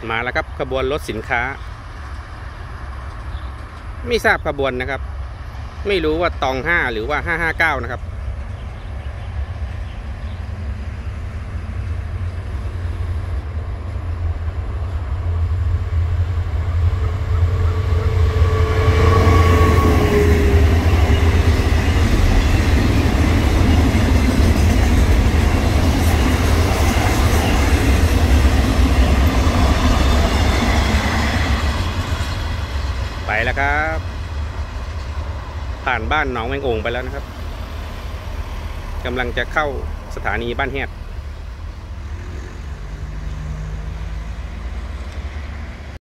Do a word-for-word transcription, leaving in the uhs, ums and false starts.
มาแล้วครับขบวนรถสินค้าไม่ทราบขบวนนะครับไม่รู้ว่าตองห้าหรือว่าห้าห้าเก้านะครับไปแล้วครับผ่านบ้านหนองแวงโอ่งไปแล้วนะครับกำลังจะเข้าสถานีบ้านแฮด